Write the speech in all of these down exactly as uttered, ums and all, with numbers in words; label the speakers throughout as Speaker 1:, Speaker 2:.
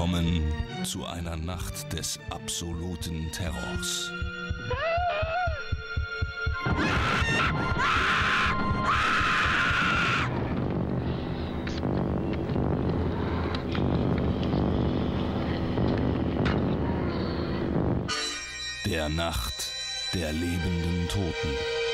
Speaker 1: Willkommen zu einer Nacht des absoluten Terrors. Der Nacht der lebenden Toten.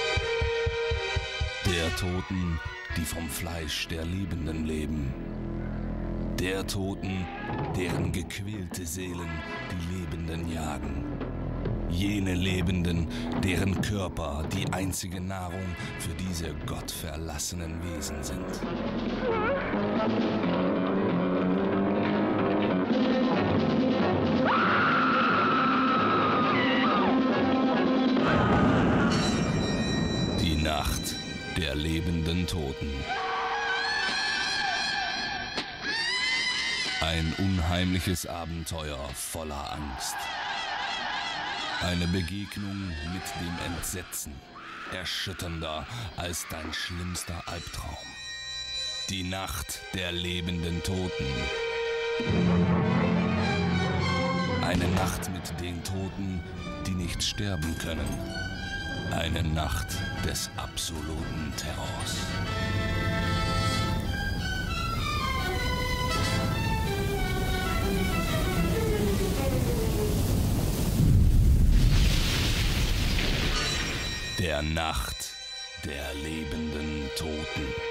Speaker 1: Der Toten, die vom Fleisch der Lebenden leben. Der Toten, deren gequälte Seelen die Lebenden jagen. Jene Lebenden, deren Körper die einzige Nahrung für diese gottverlassenen Wesen sind. Die Nacht der lebenden Toten. Ein unheimliches Abenteuer voller Angst. Eine Begegnung mit dem Entsetzen, erschütternder als dein schlimmster Albtraum. Die Nacht der lebenden Toten. Eine Nacht mit den Toten, die nicht sterben können. Eine Nacht des absoluten Terrors. Der Nacht der lebenden Toten.